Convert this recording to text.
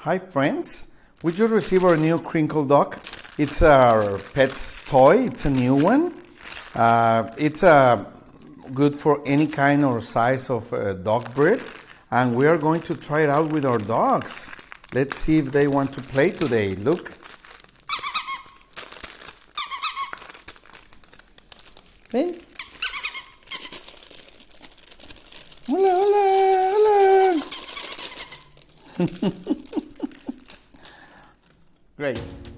Hi friends, we just received our new Crinkle dog. It's our pet's toy, it's a new one. It's good for any kind or size of dog breed, and we are going to try it out with our dogs. Let's see if they want to play today. Look. Ven. Hola, hola, hola. Great.